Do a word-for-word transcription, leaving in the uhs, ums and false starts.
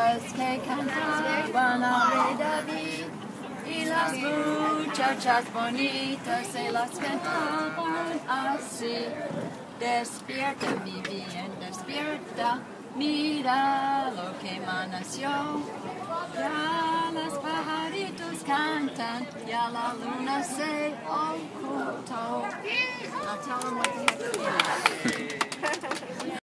pajaritas que cantaban al rey David, y las muchachas bonitas se las cantaban así. Despierta, mi bien, despierta, mira lo que nació. Ya los pajaritos cantan, ya la luna se ocultó. I'll tell them what you